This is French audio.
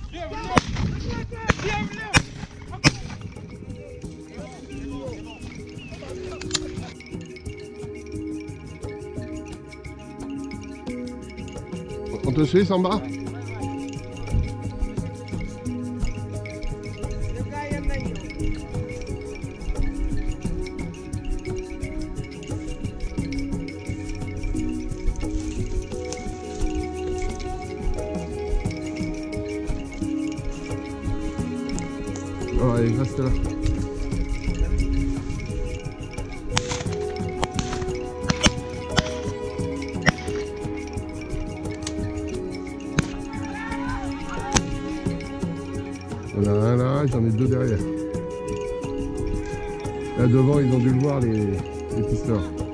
On te suit, Samba? Oh, allez, reste là. Il y en a un là, j'en ai deux derrière. Là devant, ils ont dû le voir, les pisteurs.